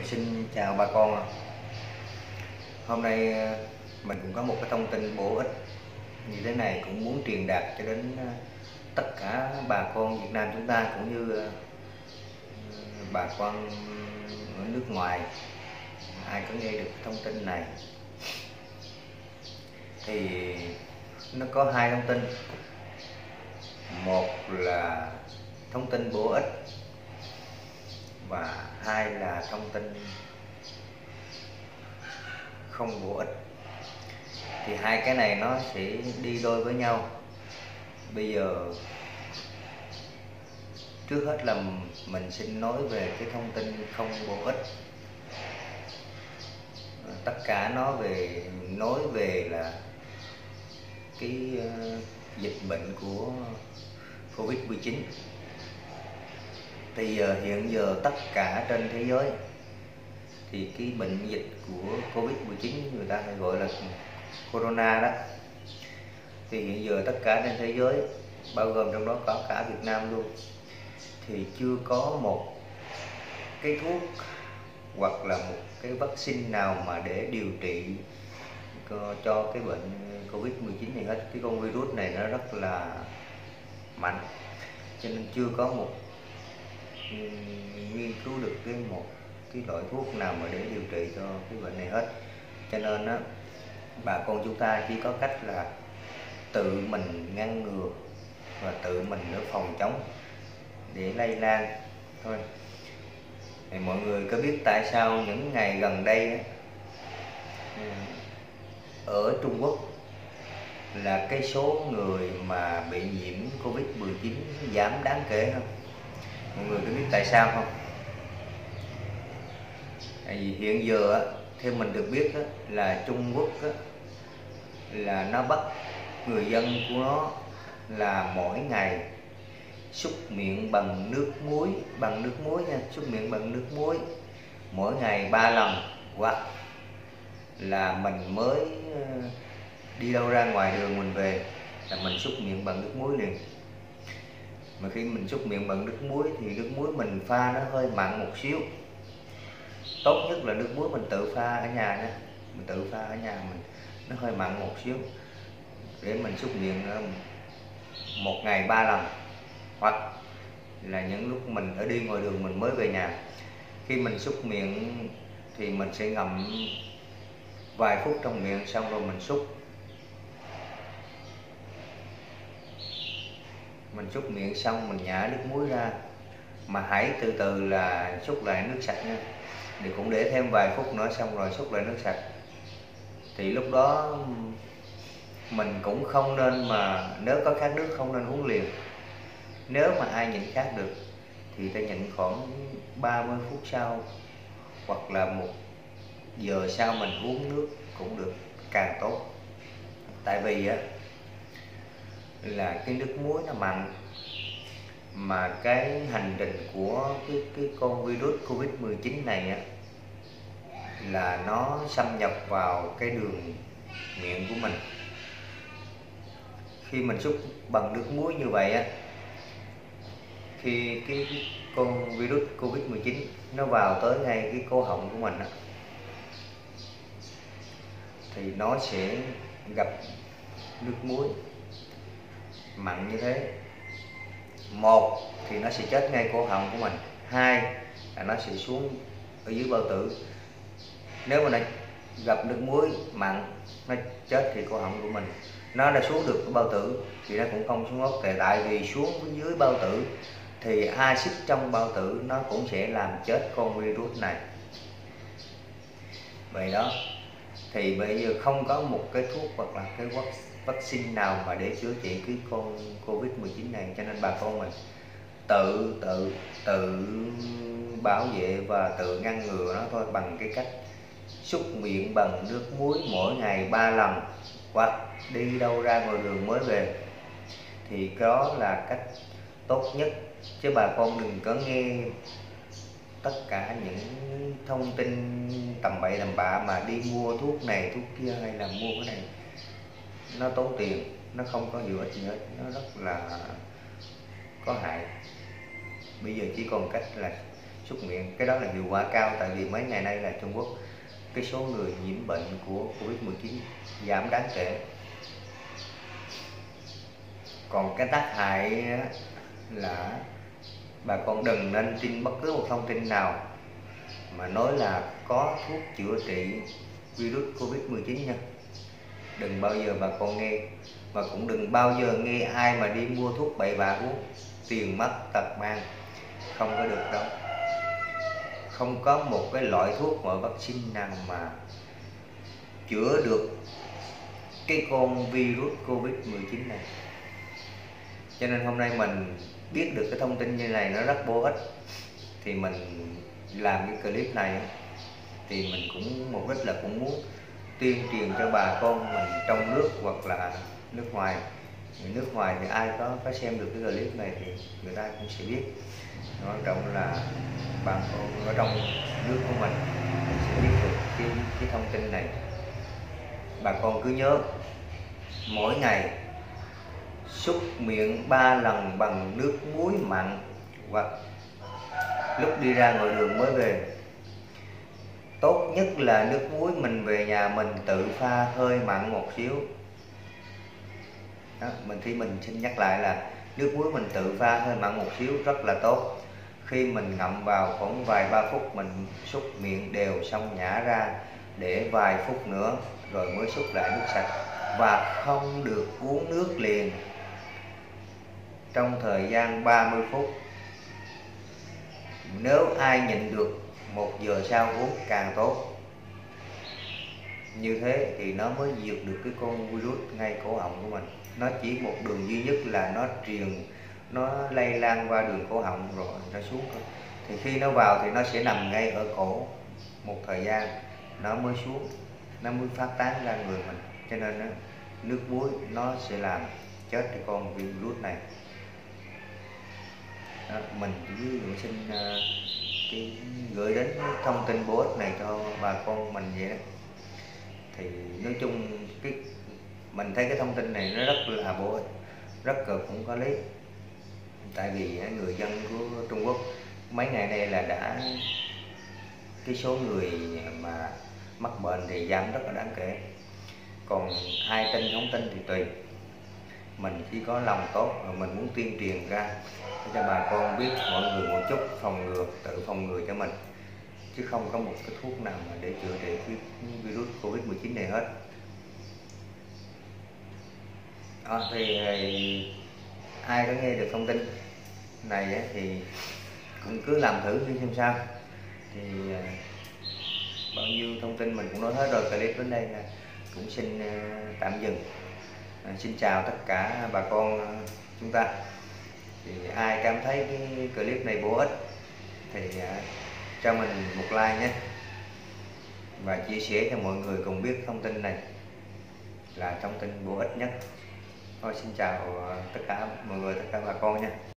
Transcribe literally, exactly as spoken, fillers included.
Xin chào bà con. Hôm nay mình cũng có một cái thông tin bổ ích như thế này, cũng muốn truyền đạt cho đến tất cả bà con Việt Nam chúng ta, cũng như bà con ở nước ngoài, ai có nghe được thông tin này. Thì nó có hai thông tin. Một là thông tin bổ ích và hai là thông tin không bổ ích. Thì hai cái này nó sẽ đi đôi với nhau. Bây giờ trước hết là mình xin nói về cái thông tin không bổ ích. Tất cả nó về nói về là cái uh, dịch bệnh của Covid mười chín. Thì uh, hiện giờ tất cả trên thế giới thì cái bệnh dịch của Covid mười chín người ta hay gọi là Corona đó, thì hiện giờ tất cả trên thế giới, bao gồm trong đó có cả Việt Nam luôn, thì chưa có một cái thuốc hoặc là một cái vaccine nào mà để điều trị cho cái bệnh Covid mười chín này hết. Cái con virus này nó rất là mạnh, cho nên chưa có một nghiên cứu được cái một cái loại thuốc nào mà để điều trị cho cái bệnh này hết. Cho nên á, bà con chúng ta chỉ có cách là tự mình ngăn ngừa và tự mình để phòng chống để lây lan thôi. Thì mọi người có biết tại sao những ngày gần đây ở Trung Quốc là cái số người mà bị nhiễm Covid mười chín giảm đáng kể không? Mọi người có biết tại sao không? Tại vì hiện giờ theo mình được biết là Trung Quốc là nó bắt người dân của nó là mỗi ngày súc miệng bằng nước muối, bằng nước muối nha, súc miệng bằng nước muối mỗi ngày ba lần, hoặc là mình mới đi đâu ra ngoài đường mình về là mình súc miệng bằng nước muối liền. Mà khi mình súc miệng bằng nước muối thì nước muối mình pha nó hơi mặn một xíu. Tốt nhất là nước muối mình tự pha ở nhà nha, mình tự pha ở nhà mình, nó hơi mặn một xíu để mình súc miệng một ngày ba lần. Hoặc là những lúc mình ở đi ngoài đường mình mới về nhà, khi mình súc miệng thì mình sẽ ngậm vài phút trong miệng, xong rồi mình súc mình súc miệng xong mình nhả nước muối ra, mà hãy từ từ là súc lại nước sạch nha. Thì cũng để thêm vài phút nữa, xong rồi súc lại nước sạch. Thì lúc đó mình cũng không nên, mà nếu có khát nước không nên uống liền. Nếu mà ai nhịn khát được thì ta nhịn khoảng ba mươi phút sau, hoặc là một giờ sau mình uống nước cũng được, càng tốt. Tại vì á là cái nước muối nó mặn, mà cái hành trình của cái cái con virus Covid mười chín này á là nó xâm nhập vào cái đường miệng của mình. Khi mình súc bằng nước muối như vậy á, khi cái, cái con virus Covid mười chín nó vào tới ngay cái cổ họng của mình á, thì nó sẽ gặp nước muối mặn như thế. Một thì nó sẽ chết ngay cổ họng của mình, hai là nó sẽ xuống ở dưới bao tử. Nếu mà nó gặp nước muối mặn nó chết thì cổ họng của mình, nó đã xuống được cái bao tử thì nó cũng không xuống ốc. Tại vì xuống dưới bao tử thì axit trong bao tử nó cũng sẽ làm chết con virus này. Vậy đó, thì bây giờ không có một cái thuốc hoặc là cái vaccine nào mà để chữa trị cái con Covid mười chín này. Cho nên bà con mình tự tự tự bảo vệ và tự ngăn ngừa nó thôi, bằng cái cách súc miệng bằng nước muối mỗi ngày ba lần, hoặc đi đâu ra ngoài đường mới về, thì đó là cách tốt nhất. Chứ bà con đừng có nghe tất cả những thông tin tầm bậy tầm bạ mà đi mua thuốc này thuốc kia, hay là mua cái này nó tốn tiền, nó không có hiệu ích gì hết, nó rất là có hại. Bây giờ chỉ còn cách là súc miệng. Cái đó là hiệu quả cao, tại vì mấy ngày nay là Trung Quốc cái số người nhiễm bệnh của Covid mười chín giảm đáng kể. Còn cái tác hại là bà con đừng nên tin bất cứ một thông tin nào mà nói là có thuốc chữa trị virus Covid mười chín nha. Đừng bao giờ bà con nghe, và cũng đừng bao giờ nghe ai mà đi mua thuốc bậy bạ uống, tiền mất tật mang, không có được đâu. Không có một cái loại thuốc hoặc vaccine nào mà chữa được cái con virus Covid mười chín này. Cho nên hôm nay mình biết được cái thông tin như này nó rất bổ ích, thì mình làm cái clip này thì mình cũng mục đích là cũng muốn tuyên truyền cho bà con mình trong nước hoặc là nước ngoài. Nước ngoài thì ai có có xem được cái clip này thì người ta cũng sẽ biết. Quan trọng là bà con ở trong nước của mình sẽ biết được cái, cái thông tin này. Bà con cứ nhớ mỗi ngày súc miệng ba lần bằng nước muối mặn, hoặc lúc đi ra ngoài đường mới về. Tốt nhất là nước muối mình về nhà mình tự pha hơi mặn một xíu. Đó, mình thì mình xin nhắc lại là nước muối mình tự pha hơi mặn một xíu rất là tốt. Khi mình ngậm vào khoảng vài ba phút mình súc miệng đều xong nhả ra, để vài phút nữa rồi mới súc lại nước sạch, và không được uống nước liền trong thời gian ba mươi phút. Nếu ai nhịn được một giờ sau uống càng tốt. Như thế thì nó mới diệt được cái con virus ngay cổ họng của mình. Nó chỉ một đường duy nhất là nó truyền, nó lây lan qua đường cổ họng rồi nó xuống thôi. Thì khi nó vào thì nó sẽ nằm ngay ở cổ, một thời gian nó mới xuống, nó mới phát tán ra người mình. Cho nên đó, nước muối nó sẽ làm chết cái con virus này. Đó, mình chỉ xin uh, cái gửi đến thông tin bổ ích này cho bà con mình vậy đó. Thì nói chung cái mình thấy cái thông tin này nó rất là bổ ích, rất là cũng có lý. Tại vì người dân của Trung Quốc mấy ngày nay là đã cái số người mà mắc bệnh thì giảm rất là đáng kể. Còn ai tin không tin thì tùy. Mình chỉ có lòng tốt và mình muốn tuyên truyền ra để cho bà con biết, mọi người một chút phòng ngừa, tự phòng ngừa cho mình, chứ không có một cái thuốc nào mà để chữa trị cái virus Covid mười chín này hết. À, thì, thì ai có nghe được thông tin này ấy, thì cũng cứ làm thử đi xem sao. Thì bao nhiêu thông tin mình cũng nói hết rồi. Clip đến đây là cũng xin tạm dừng. À, xin chào tất cả bà con chúng ta. Thì ai cảm thấy cái clip này bổ ích thì cho mình một like nhé, và chia sẻ cho mọi người cùng biết thông tin này là thông tin bổ ích nhất. Thôi xin chào tất cả mọi người, tất cả bà con nha.